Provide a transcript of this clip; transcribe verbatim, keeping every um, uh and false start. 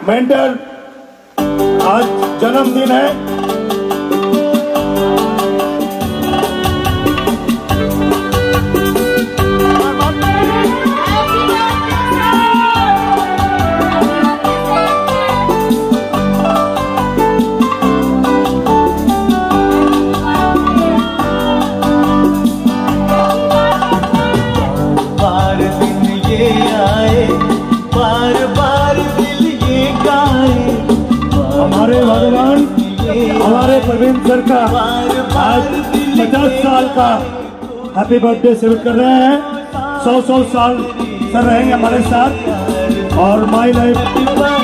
Mentor आज जन्मदिन है। हमारे भगवान हमारे प्रवीण सर का आज पचास साल का हैप्पी बर्थडे सेलिब्रेट कर रहे हैं। सौ सौ साल सर रहेंगे हमारे साथ और माई लाइफ